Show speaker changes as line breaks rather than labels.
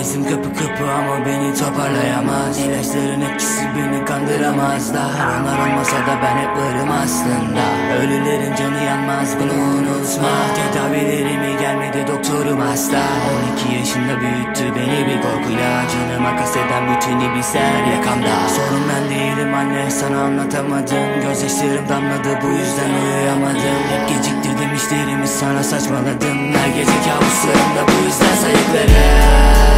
Yüzüm kapı kapı ama beni toparlayamaz. İlaçların etkisi beni kandıramaz da. Onlar olmasa da ben hep varım aslında. Ölülerin canı yanmaz, bunu unutma. Tedavilerime gelmedi, doktorum hasta. 12 yaşında büyüttü beni bir korkuyla. Canıma kasteden bütün iblisler yakamda. Sorun ben değilim anne, sana anlatamadım. Gözyaşlarım damladı, bu yüzden uyuyamadım. Hep geciktirdim işlerimi, sana saçmaladım. Her gece kabuslarımda bu yüzden sayıklarım.